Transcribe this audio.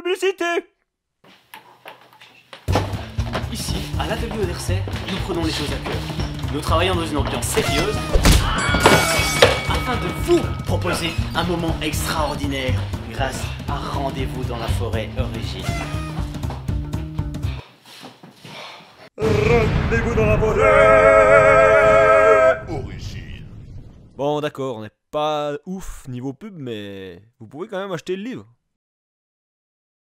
publicité. Ici, à l'atelier Odersay, nous prenons les choses à cœur. Nous travaillons dans une ambiance sérieuse afin de vous proposer un moment extraordinaire grâce à Rendez-vous dans la forêt origine. Rendez-vous dans la forêt origine. Bon d'accord, on n'est pas ouf niveau pub, mais vous pouvez quand même acheter le livre.